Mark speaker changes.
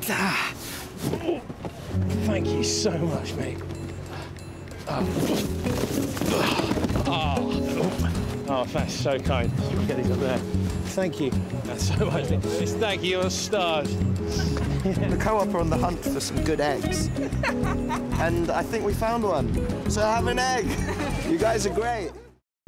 Speaker 1: Thank you so much, mate. Oh, that's so kind. Get these up there. Thank you. That's so much. Thank you, you're stars.
Speaker 2: The Co-op are on the hunt for some good eggs. And I think we found one. So have an egg. You guys are great.